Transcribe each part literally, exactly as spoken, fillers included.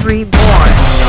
reborn.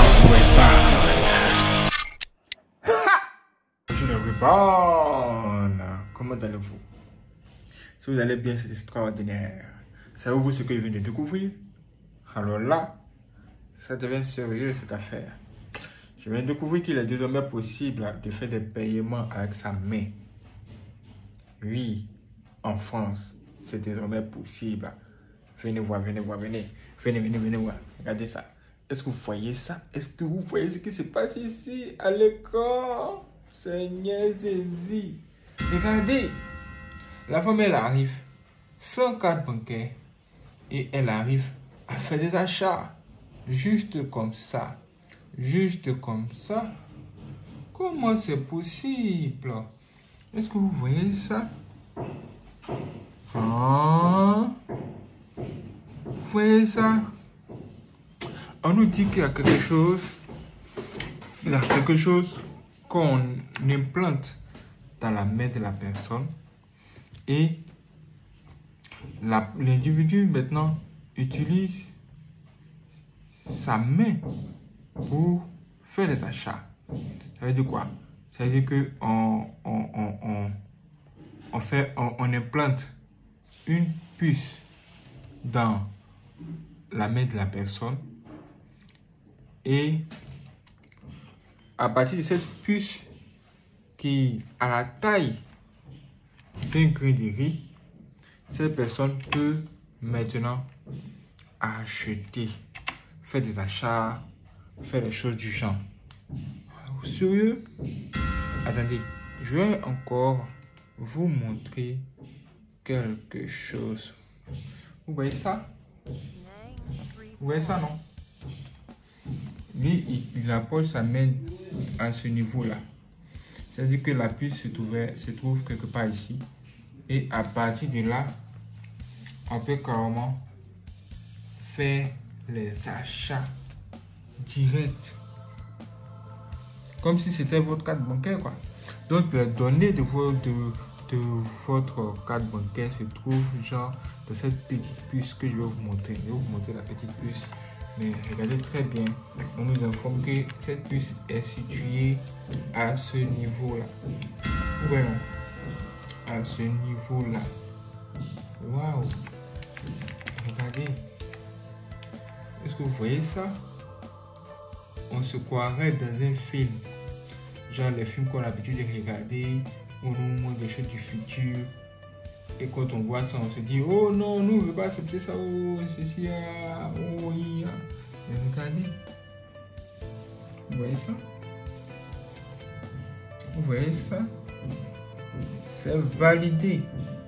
Je le reborn. Comment allez-vous? Si vous allez bien, c'est extraordinaire. Savez-vous ce que je viens de découvrir? Alors là, ça devient sérieux cette affaire. Je viens de découvrir qu'il est désormais possible de faire des paiements avec sa main. Oui, en France, c'est désormais possible. Venez voir, venez voir, venez. Venez, venez, venez voir. Regardez ça. Est-ce que vous voyez ça? Est-ce que vous voyez ce qui se passe ici à l'écran? Seigneur Jésus. Regardez. La femme, elle arrive sans carte bancaire et elle arrive à faire des achats. Juste comme ça. Juste comme ça. Comment c'est possible? Est-ce que vous voyez ça? Ah, vous voyez ça? On nous dit qu'il y a quelque chose. Il y a quelque chose qu'on implante dans la main de la personne. Et l'individu maintenant utilise sa main pour faire des achats. Ça veut dire quoi? Ça veut dire que on, on, on, on, on, fait, on, on implante une puce dans la main de la personne et à partir de cette puce qui a la taille d'un grain de riz, cette personne peut maintenant acheter, faire des achats, faire des choses du genre. Sérieux? Attendez, je vais encore vous montrer quelque chose. Vous voyez ça? Vous voyez ça, non? Lui, il, il approche sa main à ce niveau-là. C'est-à-dire que la puce se trouve, se trouve quelque part ici. Et à partir de là, on peut carrément faire les achats directs. Comme si c'était votre carte bancaire, quoi. Donc, les données de, vos, de, de votre carte bancaire se trouvent genre dans cette petite puce que je vais vous montrer. Je vais vous montrer la petite puce. Mais regardez très bien. On nous informe que cette puce est située à ce niveau-là. Voilà. À ce niveau-là. Waouh. Regardez. Est-ce que vous voyez ça? On se croirait dans un film. Genre les films qu'on a l'habitude de regarder, où on nous montre des choses du futur. Et quand on voit ça, on se dit, oh non, nous, on ne veut pas accepter ça, oh, ceci, ah, oh, oui. Ah. Mais regardez. Vous voyez ça? Vous voyez ça? C'est validé.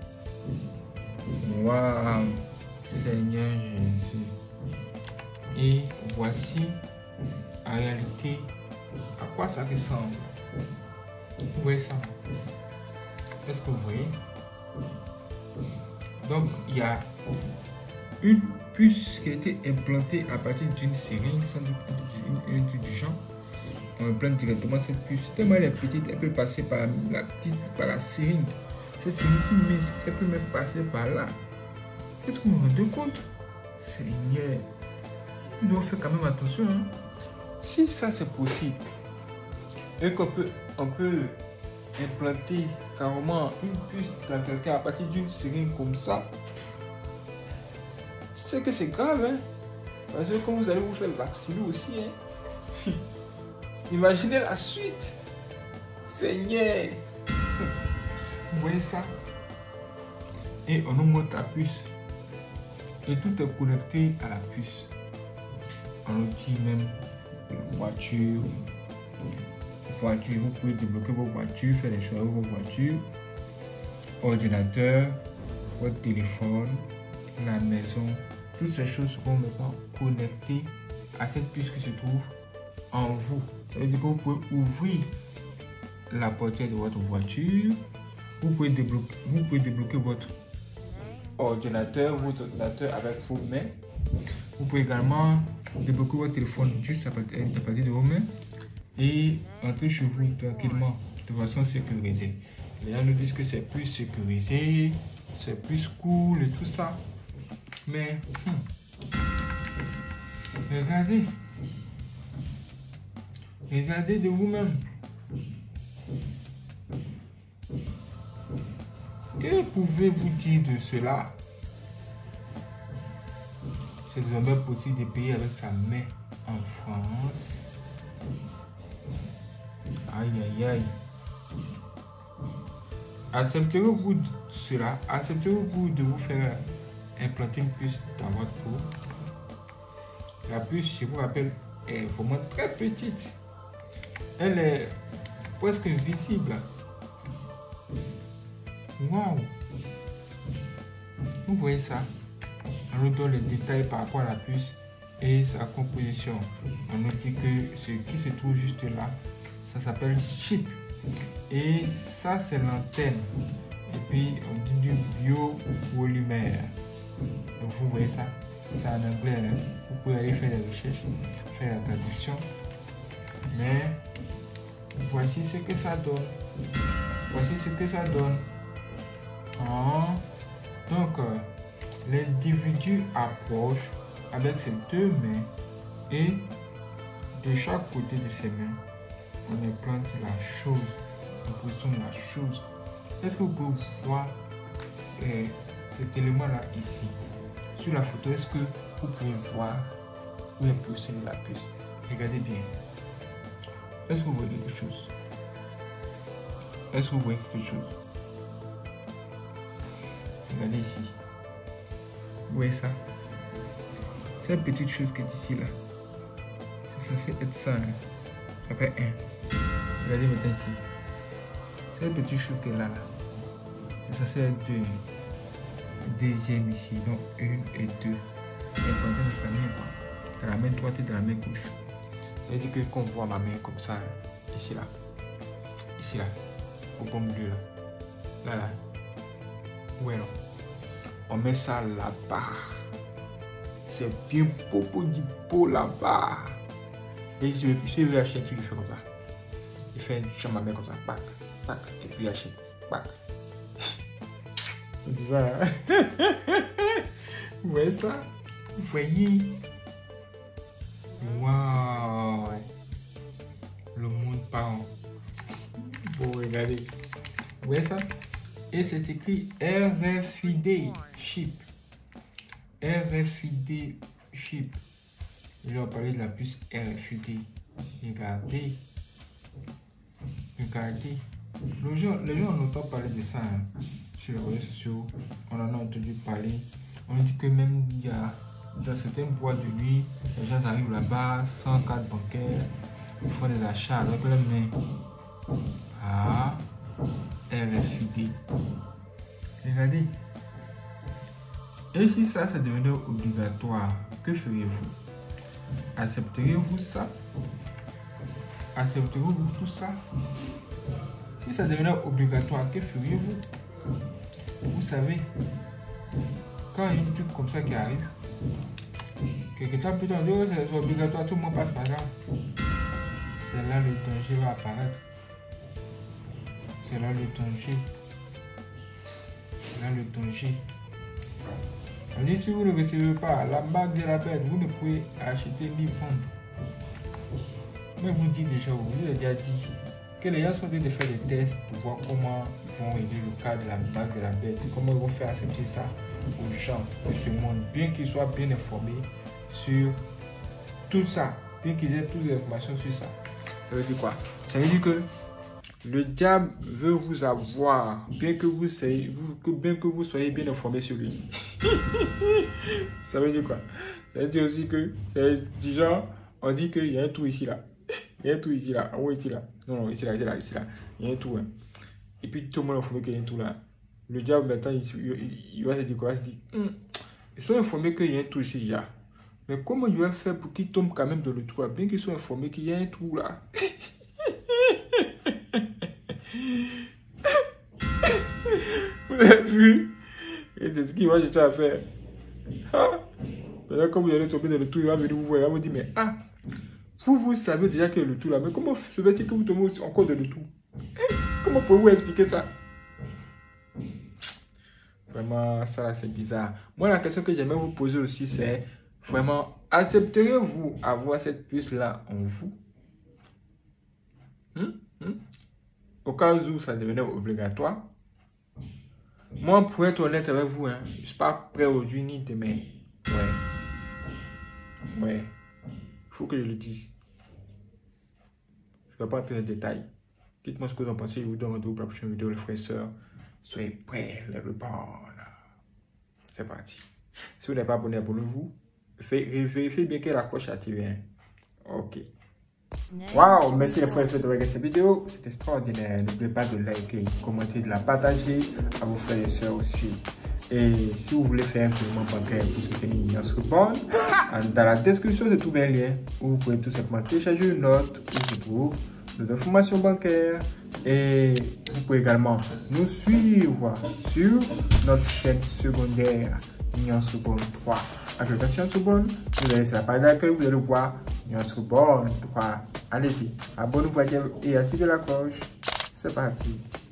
Waouh, Seigneur Jésus. Et voici en réalité à quoi ça ressemble. Vous voyez ça? Est-ce que vous voyez? Donc il y a une puce qui a été implantée à partir d'une seringue, sans doute une truc du genre. On implante directement cette puce. Tellement elle est petite, elle peut passer par la petite, par la seringue. Cette seringue-ci mince, elle peut même passer par là. Est-ce que vous vous rendez compte? Seigneur, nous devons faire quand même attention. Hein? Si ça c'est possible, et qu'on peut, on peut implanter carrément une puce dans quelqu'un à partir d'une seringue comme ça, c'est que c'est grave. Hein? Parce que comme vous allez vous faire vacciner aussi, hein? Imaginez la suite. Seigneur. Vous voyez ça? Et on nous montre la puce. Et tout est connecté à la puce. On nous dit même voiture. Voiture. Vous pouvez débloquer vos voitures, faire des choses avec vos voitures. Ordinateur, votre téléphone, la maison. Toutes ces choses seront maintenant connectées à cette puce qui se trouve en vous. Ça veut dire que vous pouvez ouvrir la portière de votre voiture. Vous pouvez débloquer, vous pouvez débloquer votre ordinateur, votre ordinateur avec vos mains. Vous pouvez également débloquer votre téléphone juste à partir de vos mains et entrer chez vous tranquillement de façon sécurisée. Les gens nous disent que c'est plus sécurisé, c'est plus cool et tout ça. Mais hmm, regardez, Regardez de vous-même. Que pouvez-vous dire de cela? C'est désormais possible de payer avec sa main en France. Aïe, aïe, aïe. Accepterez-vous cela? Accepterez-vous de vous faire implanter une puce dans votre peau? La puce, je vous rappelle, est vraiment très petite. Elle est presque visible. Waouh! Vous voyez ça? On nous donne les détails par rapport à la puce et sa composition. On nous dit que ce qui se trouve juste là, ça s'appelle chip. Et ça, c'est l'antenne. Et puis, on dit du biopolymère. Donc, vous voyez ça? C'est en anglais. Hein? Vous pouvez aller faire des recherches, faire la traduction. Mais, voici ce que ça donne. Voici ce que ça donne. Ah. Donc, euh, l'individu approche avec ses deux mains et de chaque côté de ses mains, on implante la chose, on positionne la chose. Est-ce que vous pouvez voir euh, cet élément-là ici? Sur la photo, est-ce que vous pouvez voir où est positionnée la puce? Regardez bien. Est-ce que vous voyez quelque chose? Est-ce que vous voyez quelque chose? Regardez ici. Vous voyez ça? Cette petite chose qui est ici là. C'est censé être ça. Hein? Ça fait un. Regardez maintenant ici. Cette petite chose qui est là. là. C'est censé être deux. Deuxième ici. Donc une et deux. Et pendant dans sa main quoi. Dans la main droite et dans la main gauche. Ça veut dire que qu'on voit ma main comme ça. Hein? Ici là. Ici là. Au bon milieu là. Là là. Où est là? On met ça là-bas. C'est bien popo du pot là-bas. Et je, je vais acheter un truc, il fait comme ça. Il fait une chambre à main comme ça. Pac, pac. Et puis il achète. Pac. C'est bizarre, hein? Vous voyez ça? Vous voyez? Waouh! Le monde part. Bon, regardez. Vous voyez ça? Et c'est écrit R F I D chip. R F I D chip. Je vais parler de la puce R F I D. Regardez. Regardez. Les gens, les gens en entend parler de ça hein, sur les réseaux sociaux. On en a entendu parler. On dit que même il y a dans certaines boîtes de nuit, les gens arrivent là-bas sans carte bancaire. Ils font des achats avec leurs mains. Ah. R F I D. Regardez. Et si ça, ça devenait obligatoire, que feriez-vous? Accepteriez-vous ça? Accepteriez-vous tout ça? Si ça devenait obligatoire, que feriez-vous? Vous savez, quand il y a un truc comme ça qui arrive, quelque temps plus tard, c'est obligatoire, tout le monde passe par là. C'est là le danger va apparaître. C'est là le danger. C'est là le danger. On dit si vous ne recevez pas la bague de la bête, vous ne pouvez acheter ni vendre. Mais vous dites déjà, vous avez déjà dit que les gens sont en train de faire des tests pour voir comment ils vont aider le cas de la bague de la bête, comment ils vont faire accepter ça aux gens de ce monde, bien qu'ils soient bien informés sur tout ça, bien qu'ils aient toutes les informations sur ça. Ça veut dire quoi? Ça veut dire que le diable veut vous avoir, bien que vous soyez, que, bien que vous soyez bien informé sur lui. Ça veut dire quoi? Ça veut dire aussi que, du genre, on dit qu'il y a un trou ici là. Il y a un trou ici là. En haut ici là. Non, non, ici là, ici là, ici là. Il y a un trou. Hein. Et puis tout le monde est informé qu'il y a un trou là. Le diable maintenant, il, il, il va se dire quoi? Il se dit, hm, ils sont informés qu'il y a un trou ici là. Mais comment il va faire pour qu'ils tombent quand même dans le trou là? Bien qu'ils soient informés qu'il y a un trou là. Vous avez vu? Et c'est ce qu'il va chercher à faire. Ah. Maintenant, quand vous allez tomber dans le trou, il va venir vous voir, il va vous dire, mais ah, vous, vous savez déjà qu'il y a le trou là, mais comment se fait-il que vous tombez encore dans le trou? Comment pouvez-vous expliquer ça? Vraiment, ça c'est bizarre. Moi, la question que j'aimerais vous poser aussi, c'est vraiment, accepteriez-vous avoir cette puce là en vous? Hmm? Hmm? Au cas où ça devenait obligatoire. Moi, pour être honnête avec vous, hein, je ne suis pas prêt aujourd'hui ni demain. Ouais. Ouais. Il faut que je le dise. Je ne vais pas entrer dans les détails. Dites-moi ce que vous en pensez. Je vous donne rendez-vous pour la prochaine vidéo, les frères et sœurs. Soyez prêts, les reborn. C'est parti. Si vous n'êtes pas abonné, abonnez-vous. Vérifiez bien que la cloche est activée. Hein. Ok. Waouh, merci les frères et sœurs de regarder cette vidéo. C'est extraordinaire. N'oubliez pas de liker, commenter, de la partager à vos frères et sœurs aussi. Et si vous voulez faire un paiement bancaire pour soutenir Ignace Reborn, dans la description, c'est tout un lien où vous pouvez tout simplement télécharger une note où se trouvent nos informations bancaires. Et vous pouvez également nous suivre sur notre chaîne secondaire Ignace Reborn trois. Application Reborn, vous allez sur la page d'accueil, vous allez voir Ignace Reborn trois. Allez-y, abonnez-vous et activez la cloche. C'est parti.